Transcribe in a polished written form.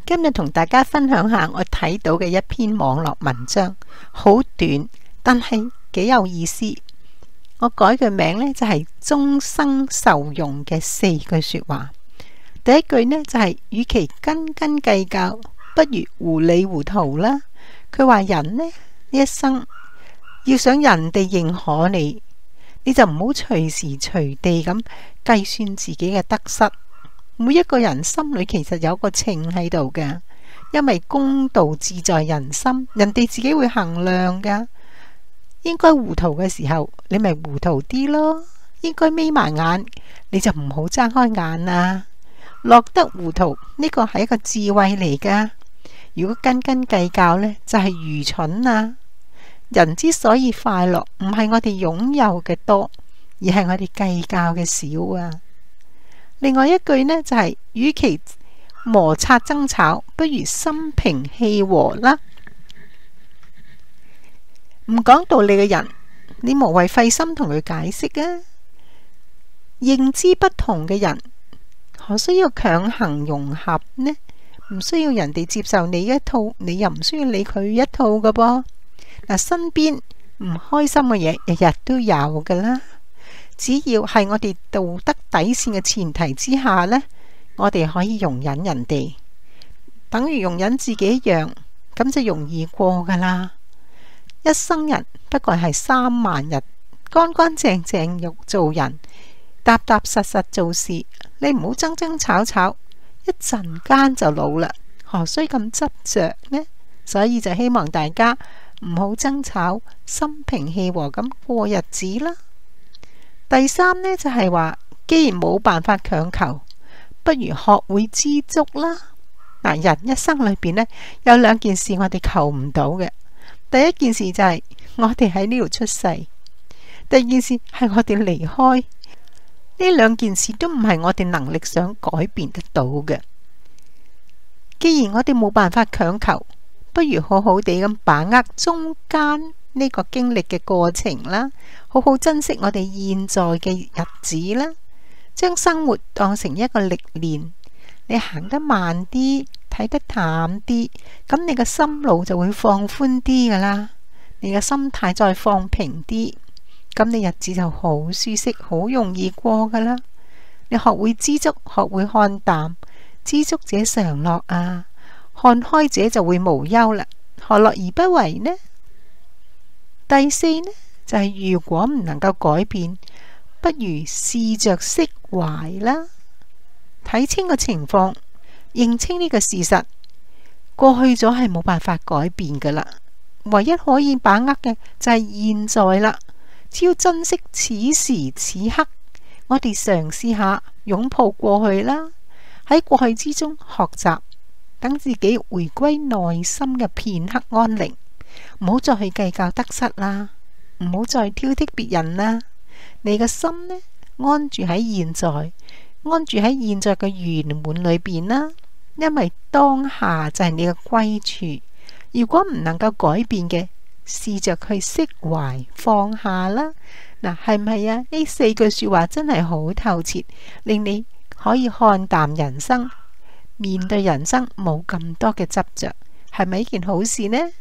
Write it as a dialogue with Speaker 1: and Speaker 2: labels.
Speaker 1: 今日同大家分享下我睇到嘅一篇網絡文章，好短，但係幾有意思。我改嘅名呢，就係終生受用嘅4句說話。第一句呢，就係與其斤斤計較，不如糊里糊塗啦。佢話人呢一生要想人哋認可你，你就唔好隨時隨地咁計算自己嘅得失。每一個人心裏其實有個秤喺度嘅，因為公道自在人心，人哋自己會衡量噶。應該糊塗嘅時候，你咪糊塗啲咯；應該眯埋眼，你就唔好睜開眼啊。落得糊塗呢個係一個智慧嚟噶。如果斤斤計較呢，就係愚蠢啊。人之所以快樂，唔係我哋擁有嘅多，而係我哋計較嘅少啊。另外一句呢，就係與其摩擦爭吵，不如心平氣和啦。唔講道理嘅人，你無謂費心同佢解釋啊。認知不同嘅人，何需要強行融合呢？唔需要人哋接受你一套，你又唔需要理佢一套㗎噃。嗱，身邊唔開心嘅嘢，日日都有㗎啦。只要係我哋道德底線嘅前提之下呢，我哋可以容忍人哋，等於容忍自己一樣，咁就容易過噶啦。一生人不過係3萬日，乾乾淨淨做人，踏踏實實做事。你唔好爭爭吵吵，一陣間就老啦，何須咁執着呢？所以就希望大家唔好爭吵，心平氣和咁過日子啦。第三呢，就係話，既然冇辦法強求，不如學會知足啦。嗱，人一生裏邊呢，有2件事我哋求唔到嘅。第一件事就係我哋喺呢度出世，第二件事係我哋離開。呢2件事都唔係我哋能力想改變得到嘅。既然我哋冇辦法強求，不如好好地咁把握中間呢個經歷嘅過程啦，好好珍惜我哋現在嘅日子啦，將生活當成一個歷練。你行得慢啲，睇得淡啲，咁你嘅心路就會放寬啲噶啦，你嘅心態再放平啲，咁你日子就好舒適，好容易過噶啦。你學會知足，學會看淡，知足者常樂啊，看開者就會無憂啦，何樂而不為呢？第4呢，就係如果唔能夠改變，不如試着釋懷啦。睇清個情況，認清呢個事實，過去咗係冇辦法改變噶啦，唯一可以把握嘅就係現在啦。只要珍惜此時此刻，我哋嘗試下擁抱過去啦，喺過去之中學習，等自己回歸內心嘅片刻安寧，唔好再去計較得失啦，唔好再挑剔別人啦。你嘅心呢，安住喺現在，安住喺現在嘅圓滿裏邊啦。因為當下就係你嘅歸處。如果唔能夠改變嘅，試着去釋懷放下啦。嗱，係唔係啊？呢4句說話真係好透徹，令你可以看淡人生，面對人生冇咁多嘅執着，係咪一件好事呢？